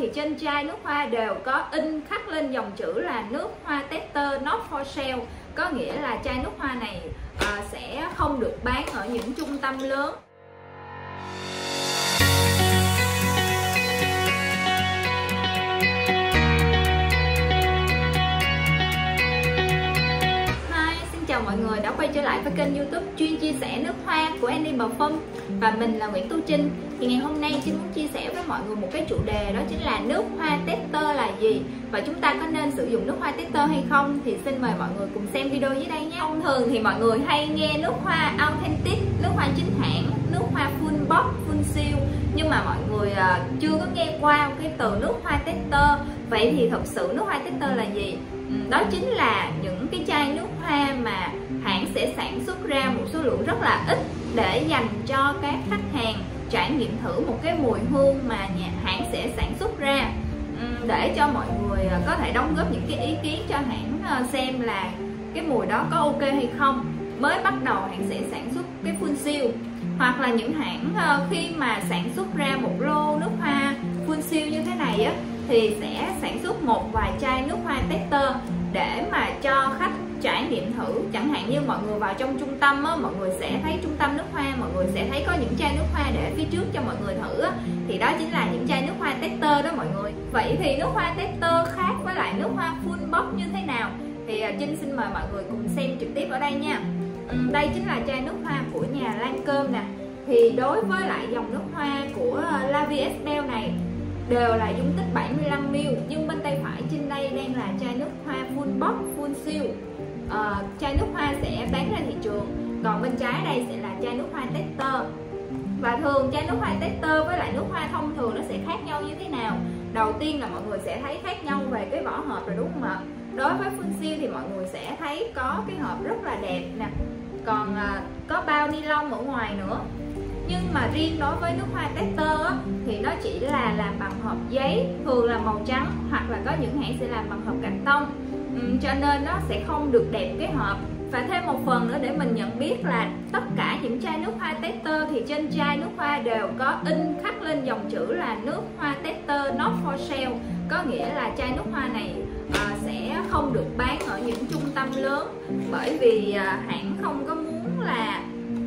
trên chai nước hoa đều có in khắc lên dòng chữ là nước hoa tester not for sale, có nghĩa là chai nước hoa này sẽ không được bán ở những trung tâm lớn. Chào mọi người đã quay trở lại với kênh YouTube chuyên chia sẻ nước hoa của Andy Parfum, và mình là Nguyễn Tu Trinh. Thì ngày hôm nay Trinh muốn chia sẻ với mọi người một cái chủ đề, đó chính là nước hoa tester là gì và chúng ta có nên sử dụng nước hoa tester hay không. Thì xin mời mọi người cùng xem video dưới đây nhé. Thông thường thì mọi người hay nghe nước hoa authentic, nước hoa chính hãng, nước hoa full box, full seal, nhưng mà mọi người chưa có nghe qua cái từ nước hoa tester. Vậy thì thật sự nước hoa tester là gì? Đó chính là những cái chai nước hoa mà hãng sẽ sản xuất ra một số lượng rất là ít để dành cho các khách hàng trải nghiệm thử một cái mùi hương mà hãng sẽ sản xuất ra, để cho mọi người có thể đóng góp những cái ý kiến cho hãng xem là cái mùi đó có ok hay không. Mới bắt đầu hãng sẽ sản xuất cái full seal, hoặc là những hãng khi mà sản xuất ra một lô nước hoa full seal như thế này á, thì sẽ sản xuất một vài chai nước hoa tester để mà cho khách trải nghiệm thử. Chẳng hạn như mọi người vào trong trung tâm á, mọi người sẽ thấy trung tâm nước hoa, mọi người sẽ thấy có những chai nước hoa để phía trước cho mọi người thử á, thì đó chính là những chai nước hoa tester đó mọi người. Vậy thì nước hoa tester khác với lại nước hoa full box như thế nào? Thì Trinh xin mời mọi người cùng xem trực tiếp ở đây nha. Đây chính là chai nước hoa của nhà Lancôme nè. Thì đối với lại dòng nước hoa của La Vie Belle này đều là dung tích 75ml, nhưng bên tay phải trên đây đang là chai nước hoa full box, full seal. Chai nước hoa sẽ bán ra thị trường, còn bên trái đây sẽ là chai nước hoa tester. Và thường chai nước hoa tester với lại nước hoa thông thường nó sẽ khác nhau như thế nào? Đầu tiên là mọi người sẽ thấy khác nhau về cái vỏ hộp rồi, đúng không ạ? Đối với full seal thì mọi người sẽ thấy có cái hộp rất là đẹp nè, còn có bao ni lông ở ngoài nữa. Nhưng mà riêng đối với nước hoa tester á, thì nó chỉ là làm bằng hộp giấy, thường là màu trắng, hoặc là có những hãng sẽ làm bằng hộp cạc tông, cho nên nó sẽ không được đẹp cái hộp. Và thêm một phần nữa để mình nhận biết là tất cả những chai nước hoa tester thì trên chai nước hoa đều có in khắc lên dòng chữ là nước hoa tester not for sale, có nghĩa là chai nước hoa này sẽ không được bán ở những trung tâm lớn, bởi vì hãng không có muốn là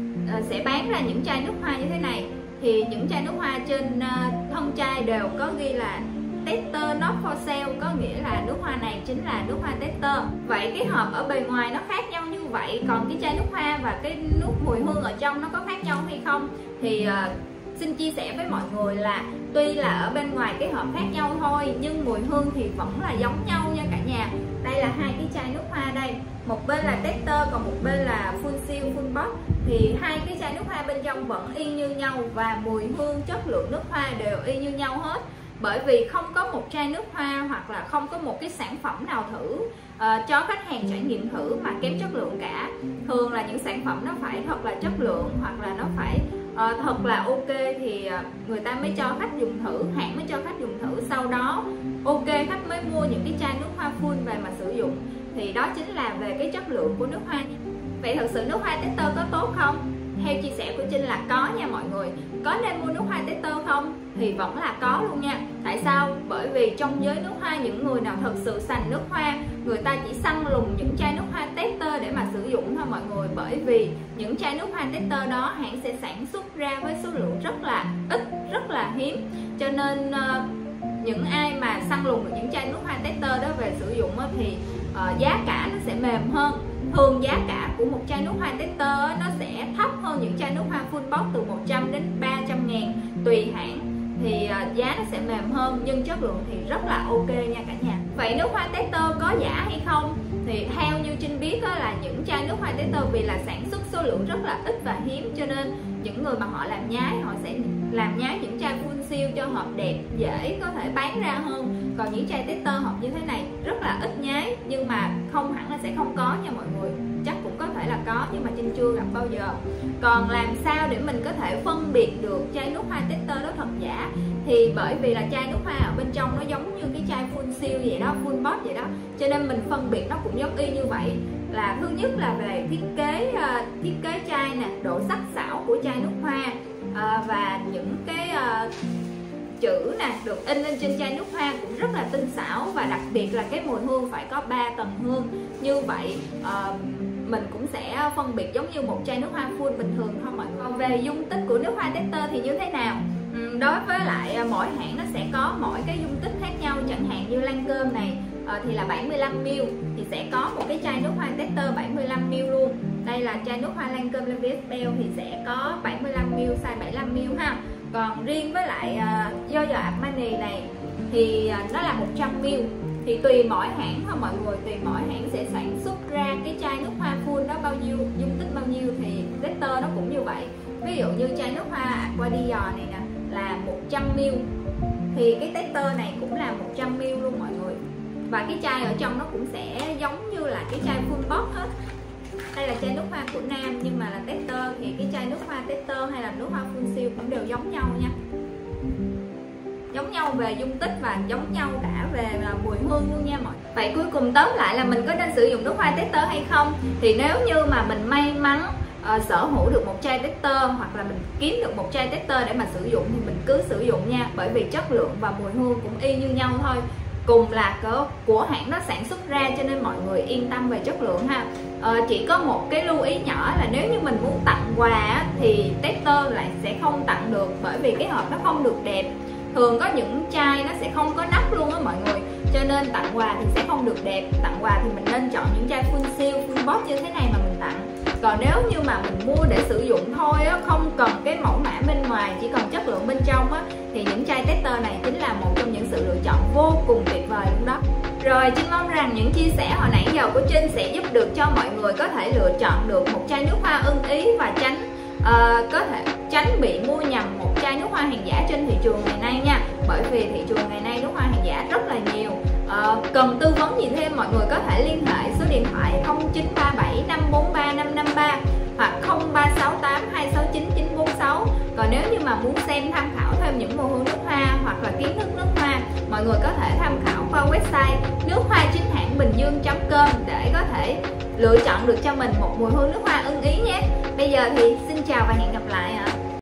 sẽ bán ra những chai nước hoa như thế này. Thì những chai nước hoa trên thân chai đều có ghi là tester not for sale, có nghĩa là nước hoa này chính là nước hoa tester. Vậy cái hộp ở bề ngoài nó khác nhau như vậy, còn cái chai nước hoa và cái nước mùi hương ở trong nó có khác nhau hay không? Thì xin chia sẻ với mọi người là tuy là ở bên ngoài cái hộp khác nhau thôi, nhưng mùi hương thì vẫn là giống nhau nha cả nhà. Đây là hai cái chai nước hoa đây, một bên là tester còn một bên là full seal, full box. Thì hai cái chai nước hoa bên trong vẫn y như nhau, và mùi hương, chất lượng nước hoa đều y như nhau hết. Bởi vì không có một chai nước hoa hoặc là không có một cái sản phẩm nào thử cho khách hàng trải nghiệm thử mà kém chất lượng cả. Thường là những sản phẩm nó phải thật là chất lượng, hoặc là nó phải thật là ok thì người ta mới cho khách dùng thử, hãng mới cho khách dùng thử, sau đó ok khách mới mua những cái chai nước hoa full về mà sử dụng. Thì đó chính là về cái chất lượng của nước hoa. Vậy thật sự nước hoa tester có tốt không? Theo chia sẻ của Trinh là có nha mọi người. Có nên mua nước hoa tester không? Thì vẫn là có luôn nha. Tại sao? Bởi vì trong giới nước hoa, những người nào thật sự sành nước hoa, người ta chỉ săn lùng những chai nước hoa tester để mà sử dụng thôi mọi người. Bởi vì những chai nước hoa tester đó hãng sẽ sản xuất ra với số lượng rất là ít, rất là hiếm. Cho nên những ai mà săn lùng được những chai nước hoa tester đó về sử dụng thì giá cả nó sẽ mềm hơn. Thường giá cả của một chai nước hoa tester nó sẽ thấp hơn những chai nước hoa full box từ 100 đến 300 ngàn tùy hãng, thì giá nó sẽ mềm hơn, nhưng chất lượng thì rất là ok nha cả nhà. Vậy nước hoa tester có giả hay không? Thì theo như Trinh biết đó, là những chai nước hoa tester vì là sản xuất số lượng rất là ít và hiếm, cho nên những người mà họ làm nhái, họ sẽ làm nhái những chai full seal cho hộp đẹp, dễ có thể bán ra hơn. Còn những chai tester hộp như thế này rất là ít nhái, nhưng mà không hẳn là sẽ không có nha mọi người. Chắc cũng có thể là có, nhưng mà Trinh chưa gặp bao giờ. Còn làm sao để mình có thể phân biệt được chai nước hoa tester đó thật giả? Thì bởi vì là chai nước hoa ở bên trong nó giống như cái chai full seal vậy đó, full box vậy đó, cho nên mình phân biệt nó cũng giống y như vậy. Là thứ nhất là về thiết kế chai nè, độ sắc sảo của chai nước hoa, và những cái chữ nè được in lên trên chai nước hoa cũng rất là tinh xảo, và đặc biệt là cái mùi hương phải có 3 tầng hương. Như vậy mình cũng sẽ phân biệt giống như một chai nước hoa full bình thường thôi mọi người. Còn về dung tích của nước hoa tester thì như thế nào? Đối với lại mỗi hãng nó sẽ có mỗi cái dung tích khác nhau. Chẳng hạn như Lancôme này thì là 75ml thì sẽ có một cái chai nước hoa tester 75ml luôn. Đây là chai nước hoa Lancôme La Vie Belle thì sẽ có 75ml, size 75ml ha. Còn riêng với lại Giorgio Armani này thì nó là 100ml. Thì tùy mỗi hãng thôi mọi người, tùy mỗi hãng sẽ sản xuất ra cái chai nước hoa full đó bao nhiêu, dung tích bao nhiêu thì tester nó cũng như vậy. Ví dụ như chai nước hoa Aqua Dior này nè là 100ml thì cái tester này cũng là 100ml luôn mọi người. Và cái chai ở trong nó cũng sẽ giống như là cái chai full box hết. Đây là chai nước hoa của nam nhưng mà là tester, thì cái chai nước hoa tester hay là nước hoa full siêu cũng đều giống nhau nha. Giống nhau về dung tích và giống nhau cả về mùi hương luôn nha mọi người. Vậy cuối cùng tóm lại là mình có nên sử dụng nước hoa tester hay không? Thì nếu như mà mình may mắn sở hữu được một chai tester hoặc là mình kiếm được một chai tester để mà sử dụng thì mình cứ sử dụng nha. Bởi vì chất lượng và mùi hương cũng y như nhau thôi, cùng là của hãng nó sản xuất ra, cho nên mọi người yên tâm về chất lượng ha. Chỉ có một cái lưu ý nhỏ là nếu như mình muốn tặng quà thì tester lại sẽ không tặng được, bởi vì cái hộp nó không được đẹp. Thường có những chai nó sẽ không có nắp luôn á mọi người, cho nên tặng quà thì sẽ không được đẹp. Tặng quà thì mình nên chọn những chai full siêu, full box như thế này mà mình tặng. Còn nếu như mà mình mua để sử dụng thôi á, không cần cái mẫu mã bên ngoài, chỉ cần chất lượng bên trong á, thì những chai tester này chính là một trong những sự lựa chọn vô cùng tuyệt vời luôn đó. Rồi, Trinh mong rằng những chia sẻ hồi nãy giờ của Trinh sẽ giúp được cho mọi người có thể lựa chọn được một chai nước hoa ưng ý và có thể tránh bị mua nhầm một chai nước hoa hàng giả trên thị trường ngày nay nha. Bởi vì thị trường ngày nay nước hoa hàng giả rất là nhiều. Cần tư vấn gì thêm mọi người có thể liên hệ số điện thoại 0937 543 553 hoặc 0368 269 946. Còn nếu như mà muốn xem tham khảo thêm những mùi hương nước hoa hoặc là kiến thức nước hoa, mọi người có thể tham khảo qua website nước hoa chính hãng bình dương.com để có thể lựa chọn được cho mình một mùi hương nước hoa ưng ý nhé. Bây giờ thì xin chào và hẹn gặp lại ạ.